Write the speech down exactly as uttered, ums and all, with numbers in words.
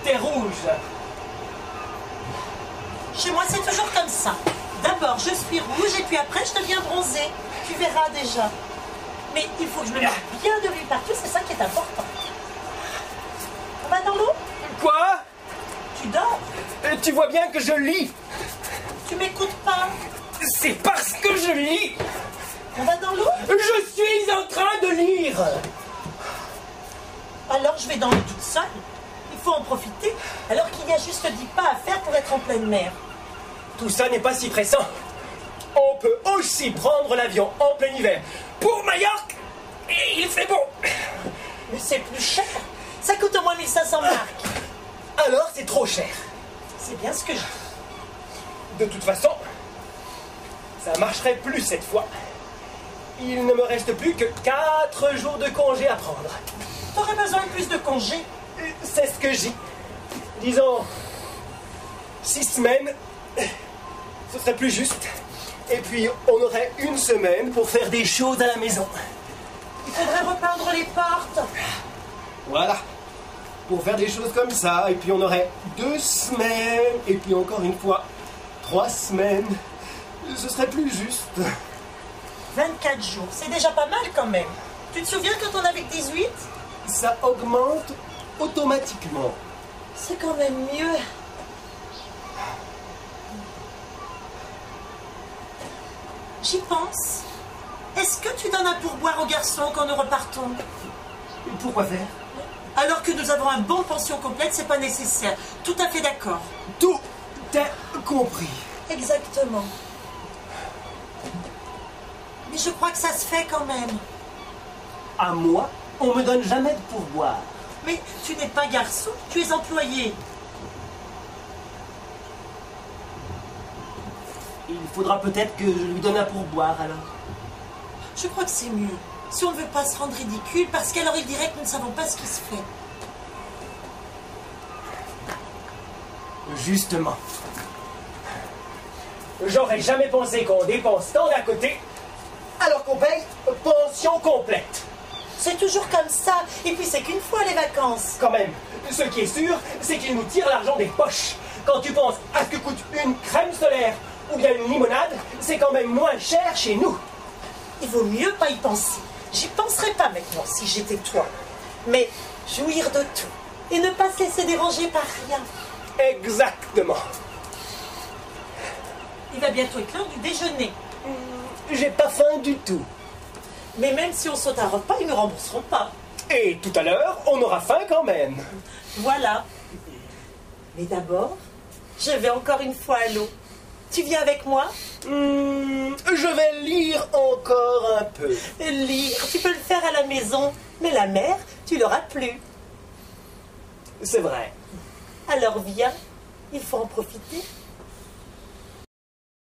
t'es rouge. Chez moi, c'est toujours comme ça. D'abord, je suis rouge et puis après, je deviens bronzée. Tu verras déjà. Mais il faut que je me mette bien de l'huile partout, c'est ça qui est important. On va dans l'eau? Quoi? Tu dors? Euh, Tu vois bien que je lis. Tu m'écoutes pas? C'est parce que je lis. On va dans l'eau? Je suis en train de lire. Alors, je vais dans l'eau toute seule. Il faut en profiter, alors qu'il y a juste dix pas à faire pour être en pleine mer. Tout ça n'est pas si pressant. On peut aussi prendre l'avion en plein hiver pour Majorque et il fait bon. Mais c'est plus cher. Ça coûte au moins mille cinq cents marks. Alors c'est trop cher. C'est bien ce que je dis. De toute façon, ça marcherait plus cette fois. Il ne me reste plus que quatre jours de congé à prendre. T'aurais besoin de plus de congés. C'est ce que j'ai. Disons, six semaines, ce serait plus juste. Et puis, on aurait une semaine pour faire des choses à la maison. Il faudrait repeindre les portes. Voilà. Pour faire des choses comme ça. Et puis, on aurait deux semaines. Et puis, encore une fois, trois semaines. Ce serait plus juste. vingt-quatre jours, c'est déjà pas mal quand même. Tu te souviens quand on avait dix-huit? Ça augmente automatiquement. C'est quand même mieux. J'y pense. Est-ce que tu donnes un pourboire aux garçons quand nous repartons? Pourquoi faire? Alors que nous avons un bon pension complète, c'est pas nécessaire. Tout à fait d'accord. Tout est compris. Exactement. Mais je crois que ça se fait quand même. À moi, on me donne jamais de pourboire. Mais tu n'es pas garçon, tu es employé. Il faudra peut-être que je lui donne un pourboire alors. Je crois que c'est mieux. Si on ne veut pas se rendre ridicule, parce qu'alors il dirait que nous ne savons pas ce qui se fait. Justement. J'aurais jamais pensé qu'on dépense tant d'à côté alors qu'on paye pension complète. C'est toujours comme ça. Et puis c'est qu'une fois les vacances. Quand même, ce qui est sûr, c'est qu'ils nous tirent l'argent des poches. Quand tu penses à ce que coûte une crème solaire ou bien une limonade, c'est quand même moins cher chez nous. Il vaut mieux pas y penser. J'y penserais pas maintenant si j'étais toi. Mais jouir de tout et ne pas se laisser déranger par rien. Exactement. Il va bientôt être l'heure du déjeuner. J'ai pas faim du tout. Mais même si on saute un repas, ils ne rembourseront pas. Et tout à l'heure, on aura faim quand même. Voilà. Mais d'abord, je vais encore une fois à l'eau. Tu viens avec moi? Hmm, je vais lire encore un peu. Lire, tu peux le faire à la maison. Mais la mer, tu l'auras plus. C'est vrai. Alors viens, il faut en profiter.